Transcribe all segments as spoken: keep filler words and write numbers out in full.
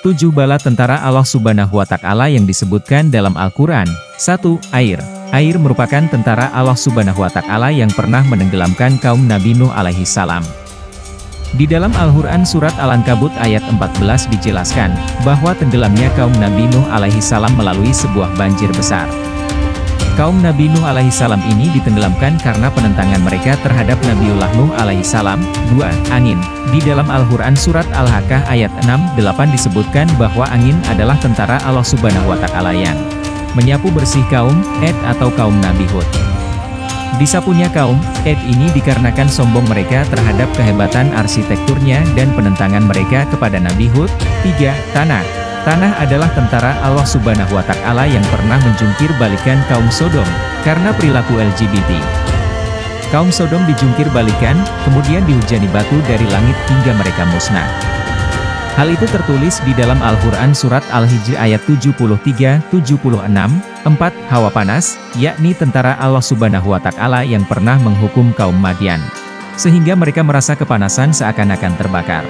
tujuh Bala tentara Allah Subhanahu wa Ta'ala yang disebutkan dalam Al-Quran. satu. Air. Air merupakan tentara Allah Subhanahu wa Ta'ala yang pernah menenggelamkan kaum Nabi Nuh alaihi salam. Di dalam Al-Quran surat Al-Ankabut ayat empat belas dijelaskan, bahwa tenggelamnya kaum Nabi Nuh alaihi salam melalui sebuah banjir besar. Kaum Nabi Nuh alaihi salam ini ditenggelamkan karena penentangan mereka terhadap Nabiullah Nuh alaihi salam. dua. Angin. Di dalam Al-Quran surat Al-Haqqah ayat enam delapan disebutkan bahwa angin adalah tentara Allah Subhanahu wa Ta'ala yang menyapu bersih kaum Ad atau kaum Nabi Hud. Disapunya kaum Ad ini dikarenakan sombong mereka terhadap kehebatan arsitekturnya dan penentangan mereka kepada Nabi Hud. tiga. Tanah. Tanah adalah tentara Allah Subhanahu wa Ta'ala yang pernah menjungkir balikan kaum Sodom karena perilaku L G B T. Kaum Sodom dijungkir balikan, kemudian dihujani batu dari langit hingga mereka musnah. Hal itu tertulis di dalam Al-Quran surat Al-Hijr ayat tujuh puluh tiga tujuh puluh enam. empat. Hawa panas, yakni tentara Allah Subhanahu wa Ta'ala yang pernah menghukum kaum Madian, sehingga mereka merasa kepanasan seakan-akan terbakar.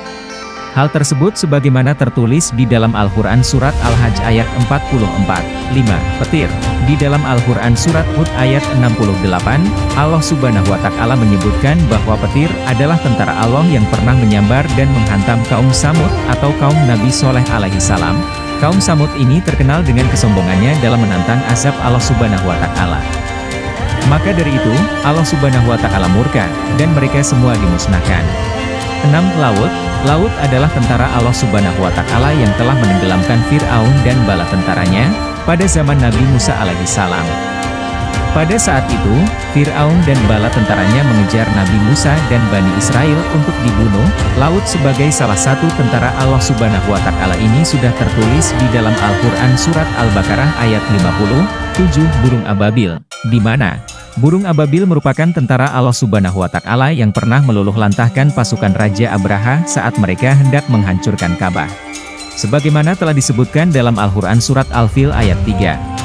Hal tersebut sebagaimana tertulis di dalam Al-Quran surat Al-Hajj ayat empat puluh empat. lima. Petir. Di dalam Al-Quran surat Hud ayat enam puluh delapan, Allah Subhanahu wa Ta'ala menyebutkan bahwa petir adalah tentara Allah yang pernah menyambar dan menghantam kaum Samud atau kaum Nabi Soleh alaihi salam. Kaum Samud ini terkenal dengan kesombongannya dalam menantang azab Allah Subhanahu wa Ta'ala. Maka dari itu, Allah Subhanahu wa Ta'ala murka, dan mereka semua dimusnahkan. enam. Laut. Laut adalah tentara Allah Subhanahu wa Ta'ala yang telah menenggelamkan Fir'aun dan bala tentaranya pada zaman Nabi Musa alaihi salam. Pada saat itu, Fir'aun dan bala tentaranya mengejar Nabi Musa dan Bani Israel untuk dibunuh. Laut sebagai salah satu tentara Allah Subhanahu wa Ta'ala ini sudah tertulis di dalam Al-Quran surat Al-Baqarah ayat lima puluh tujuh. Burung ababil, di mana burung ababil merupakan tentara Allah Subhanahu wa Ta'ala yang pernah meluluh lantahkan pasukan Raja Abraha saat mereka hendak menghancurkan Ka'bah. Sebagaimana telah disebutkan dalam Al-Quran surat Al-Fil ayat tiga.